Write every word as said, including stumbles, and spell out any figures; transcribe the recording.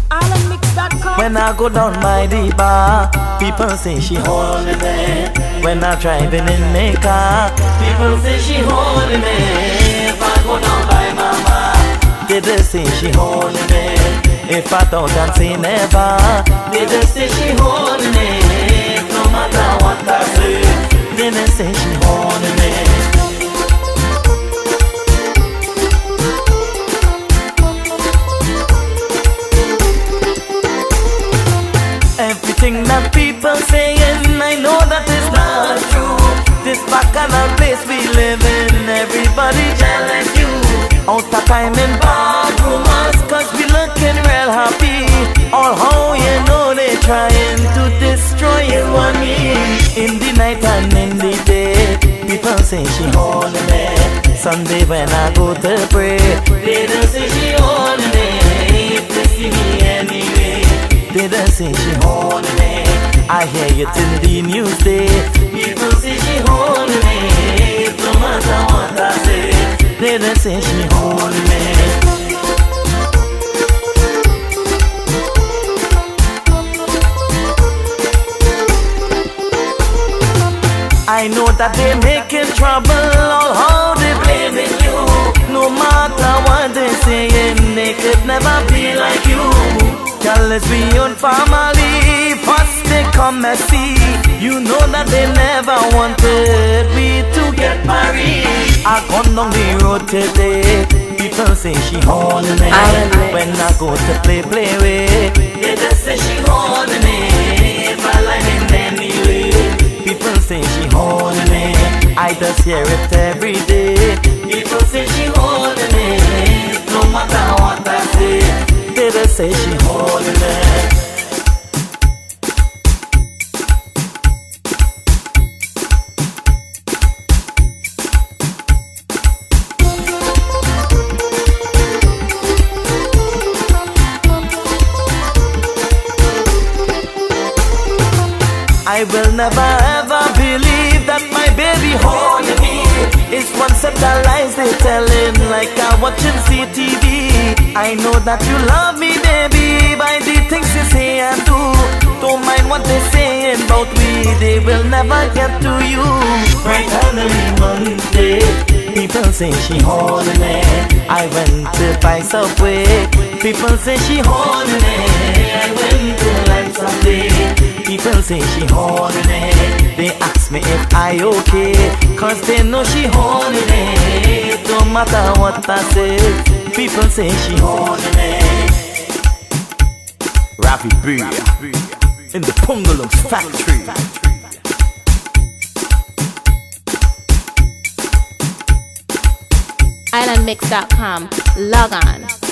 island mix dot com. When I go down by the bar, people say she holding me. When I driving in my car, people say she holding me. If I go down by my bar, they just say she holding me. If I don't and say never, they just say she holding me. No matter what I say, they just say she holding me. Everything that people saying, I know that is not true. This bacchanal place we live in, everybody jealous you. Out of time in bad rumors, cause we looking real happy. All how you know they trying to destroy you and me. In the night and in the day, people say she holding me. Sunday when I go to pray, they don't say she holding me. If they see me anyway, they don't say she holding me. I hear it in the news day. People say she holding me. No matter what I say, they don't say she holding me. I know that they making trouble, all how they blaming you. No matter what they saying, they could never be like you. Girl, it's we own family, first they come and see. You know that they never wanted we to get married. I come down the road today, people say she holding me. When I go to play, play with, they just say she holding me. If I like it anyway, people say she holding me. I just hear it every day. People say she holding me. No matter what I say, they just say she holding me. I will never ever believe that my baby holding me. It's one set of lies they telling, like I'm watching C T V. I know that you love me, baby, by the things you say and do. Don't mind what they saying about me, they will never get to you. Right on the Monday, people say she holding me. I went to buy Subway, people say she holding me. I went to Life Sunday, people say she holding me. They ask me if I okay, cause they know she holding me. No matter what I say, people say she holding me. Rafi B in the Pungalungs factory. island mix dot com. Log on.